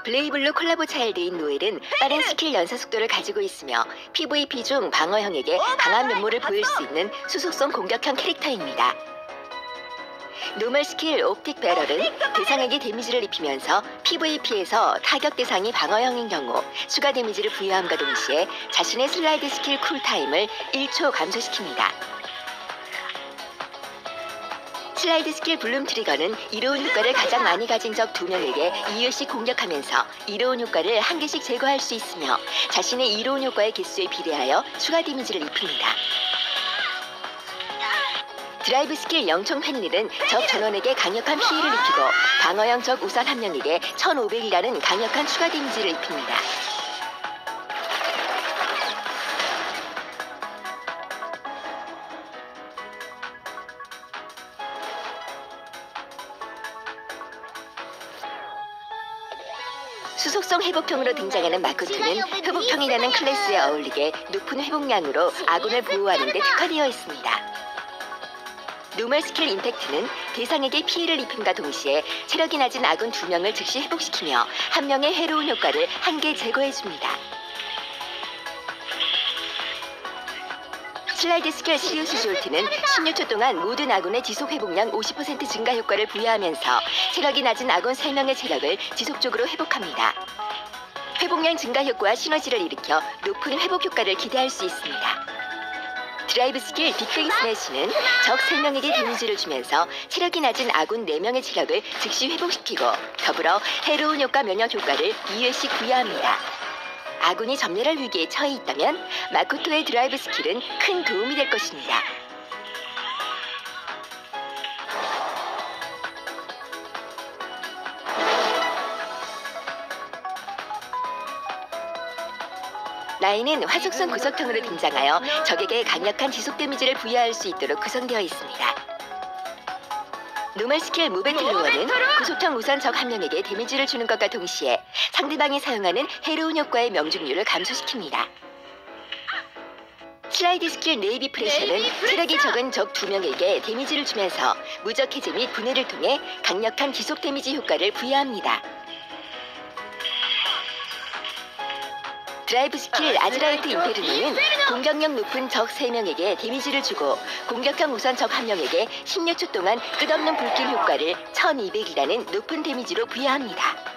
블레이블루 콜라보 차일드인 노엘은 빠른 스킬 연사 속도를 가지고 있으며 PVP 중 방어형에게 강한 면모를 보일 수 있는 수속성 공격형 캐릭터입니다. 노멀 스킬 옵틱 배럴은 대상에게 데미지를 입히면서 PVP에서 타격 대상이 방어형인 경우 추가 데미지를 부여함과 동시에 자신의 슬라이드 스킬 쿨타임을 1초 감소시킵니다. 슬라이드 스킬 블룸 트리거는 이로운 효과를 가장 많이 가진 적 2명에게 2회씩 공격하면서 이로운 효과를 1개씩 제거할 수 있으며 자신의 이로운 효과의 개수에 비례하여 추가 데미지를 입힙니다. 드라이브 스킬 영총 펜릴은 적 전원에게 강력한 피해를 입히고 방어형 적 우산 한 명에게 1500이라는 강력한 추가 데미지를 입힙니다. 수속성 회복형으로 등장하는 마코토는 회복형이라는 클래스에 어울리게 높은 회복량으로 아군을 보호하는 데 특화되어 있습니다. 노멀 스킬 임팩트는 대상에게 피해를 입힘과 동시에 체력이 낮은 아군 2명을 즉시 회복시키며 1명의 해로운 효과를 1개 제거해줍니다. 슬라이드 스킬 시리우스 졸트는 16초 동안 모든 아군의 지속 회복량 50% 증가 효과를 부여하면서 체력이 낮은 아군 3명의 체력을 지속적으로 회복합니다. 회복량 증가 효과와 시너지를 일으켜 높은 회복 효과를 기대할 수 있습니다. 드라이브 스킬 빅뱅 스매시는 적 3명에게 데미지를 주면서 체력이 낮은 아군 4명의 체력을 즉시 회복시키고 더불어 해로운 효과 면역 효과를 2회씩 부여합니다. 아군이 전멸할 위기에 처해 있다면 마코토의 드라이브 스킬은 큰 도움이 될 것입니다. 라인은 화속성 구속형으로 등장하여 적에게 강력한 지속 데미지를 부여할 수 있도록 구성되어 있습니다. 노멀 스킬 무배틀로어는 구속형 우선 적 1명에게 데미지를 주는 것과 동시에 상대방이 사용하는 해로운 효과의 명중률을 감소시킵니다. 슬라이드 스킬 네이비 프레셔는 체력이 적은 적 2명에게 데미지를 주면서 무적 해제 및 분해를 통해 강력한 지속 데미지 효과를 부여합니다. 드라이브 스킬 아즈라이트 인페르노는 공격력 높은 적 3명에게 데미지를 주고 공격형 우선 적 1명에게 16초 동안 끝없는 불길 효과를 1200이라는 높은 데미지로 부여합니다.